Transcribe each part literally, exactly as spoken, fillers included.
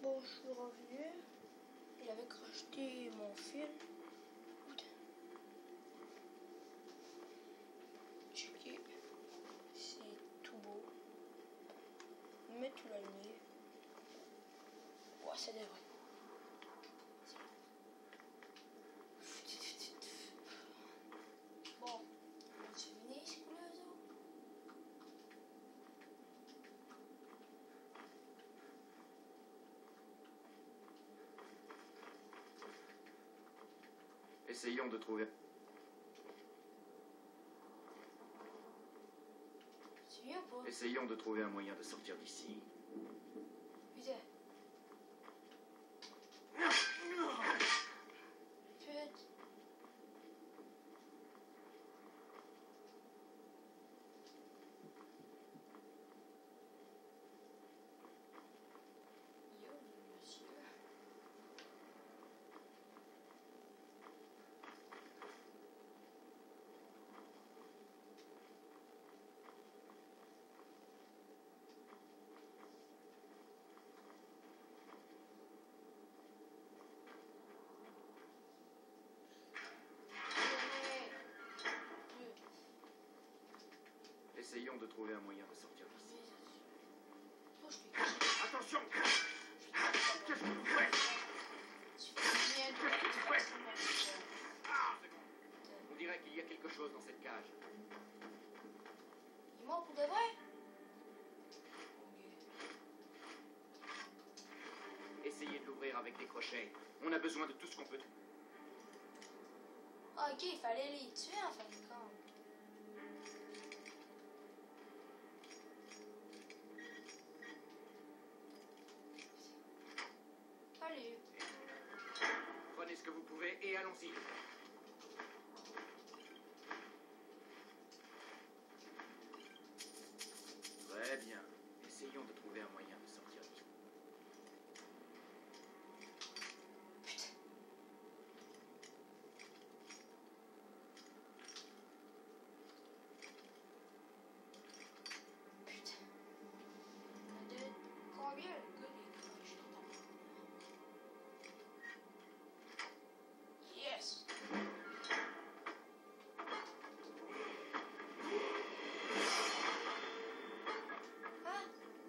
Bon, je suis revenu. Il avait cracheté mon fil. Checker. C'est tout beau. Mais tout la nuit. Ouais, c'est des vrais. Bon, tu venais ici pour les autres? Essayons de trouver... Tu viens ou pas? Essayons de trouver un moyen de sortir d'ici. Putain. Putain. Yo, monsieur. Essayons de trouver un moyen de sortir d'ici. Oh, je t'ai caché. Attention! Qu'est-ce que vous faites? Tu fais bien de Qu'est-ce que vous faites? faire. Ah, c'est bon. On dirait qu'il y a quelque chose dans cette cage. Il est mort pour de vrai? Essayez de l'ouvrir avec des crochets. On a besoin de tout ce qu'on peut trouver. Ah, ok, il fallait les tuer en fin de compte. Allez. Prenez ce que vous pouvez et allons-y. Très bien. Essayons de trouver un moyen de sortir d'ici. Putain. Putain. De combien le gars des croches? Yes! Ah!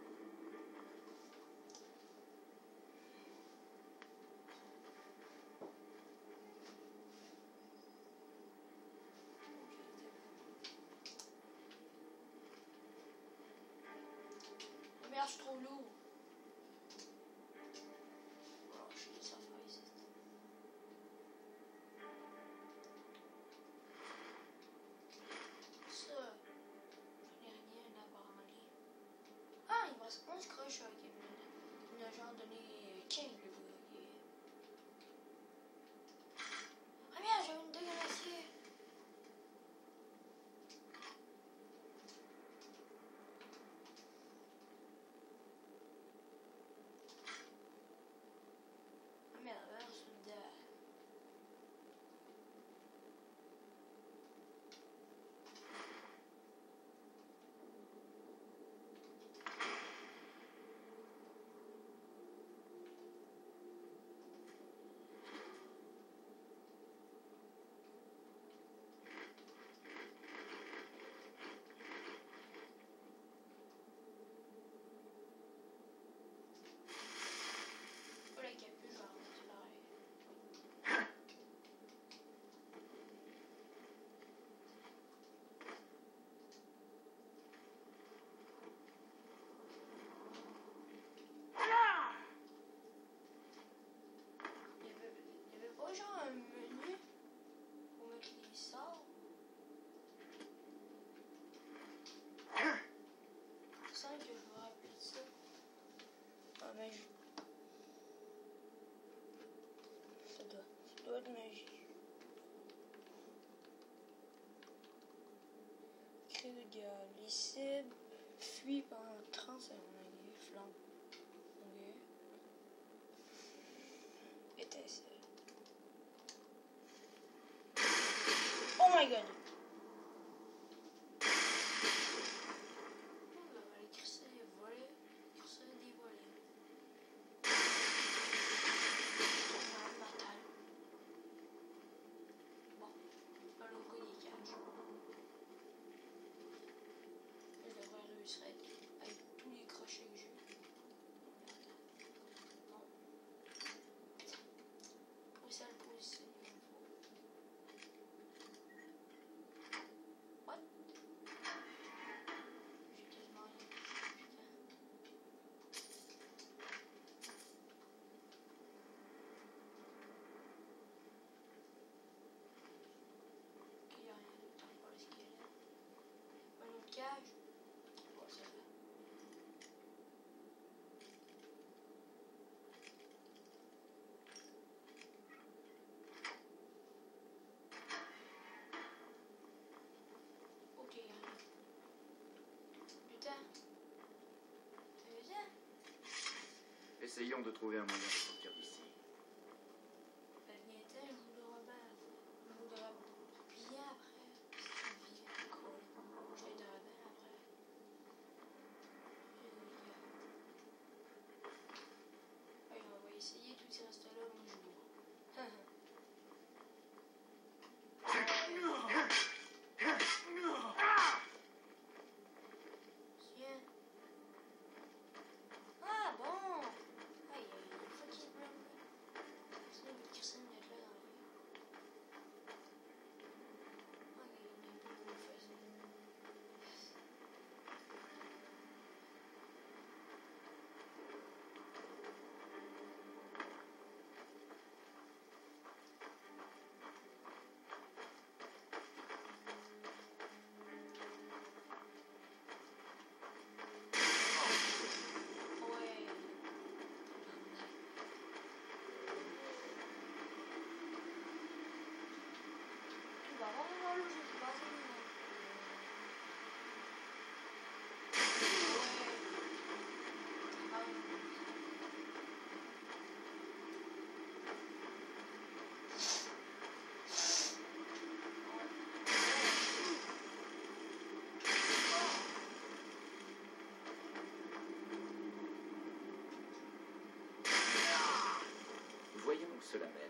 Oh merde, je suis trop lourd. Oh, je suis des affaires ici. Ça, je n'ai rien à branler. Ah, il me reste onze croches avec une Il m'a genre donné quinze le gars. Ah merde, j'avais une dégueulasse. Ah merde, alors je suis dedans. Oh la capuche, je vais remettre l'oreille. Il y avait, il y avait pas genre un menu pour mettre les sorts. C'est ça que je me rappelle de ça. Ah ben je... Ça doit, ça doit être magique. Cri de guerre. Les cibles fuient pendant trente secondes. Les flammes. Ok. Étincelle. Oh my god! On va aller crisser les volets. Crisser des volets. Essayons de trouver un moyen de sortir d'ici. La vie était un jour de Robin. Un jour de Robin. Puis après, c'est une vie à quoi? Je vais de Robin après. Et, euh, on va essayer tous ces restes là un jour. Tiens. Ah bon! Ah, il y a une fois qu'il se bloque. Sinon, il va Christine d'être là dans le. Ah, il y a un peu de facile. Ouais. Tu vas vraiment voir le jeu, c'est pas ça. Voyons où cela mène.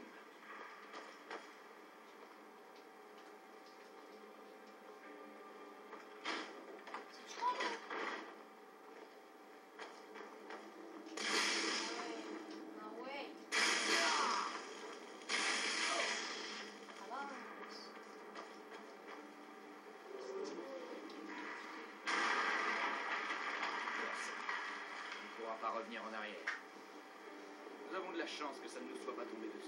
C'est trop bien. Ah ouais. Avance. On ne pourra pas revenir en arrière. Nous avons de la chance que ça ne nous soit pas tombé dessus.